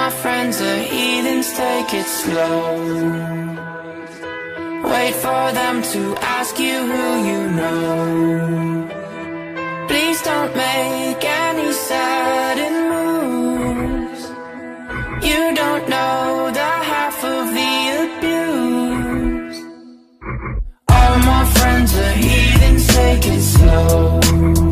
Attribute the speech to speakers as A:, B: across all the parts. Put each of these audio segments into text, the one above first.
A: my friends are heathens, take it slow. Wait for them to ask you who you know. Please don't make any sudden moves. You don't know the half of the abuse. All my friends are heathens, take it slow.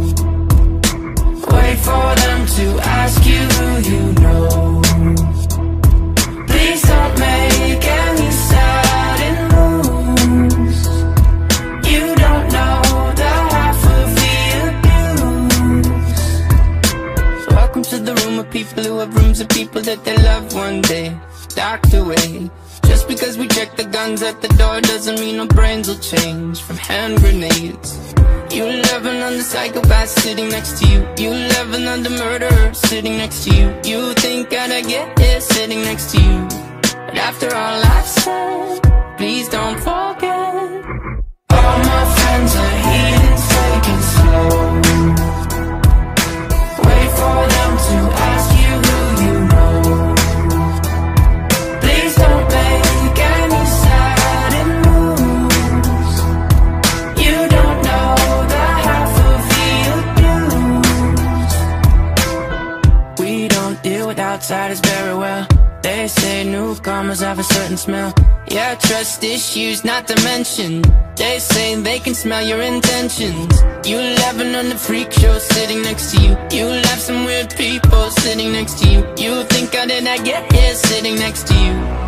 A: Wait for them to ask you who you know. Please don't make any sudden moves. You don't know the half of the abuse. So welcome to the room of people who have rooms of people that they love one day docked away. Just because we check the guns at the door doesn't mean our brains will change from hand grenades. You love another psychopath sitting next to you. You love another murderer sitting next to you. You think I'd get here sitting next to you. But after all I've said, please don't forget. All my friends are heathens, take it slow. Wait for them to ask you who you know. Please don't make any sudden moves. You don't know the half of the abuse. We don't deal with outsiders very well. They say newcomers have a certain smell. Yeah, trust issues not to mention. They say they can smell your intentions. You laughing on the freak show sitting next to you. You laugh some weird people sitting next to you. You think how did I get here sitting next to you?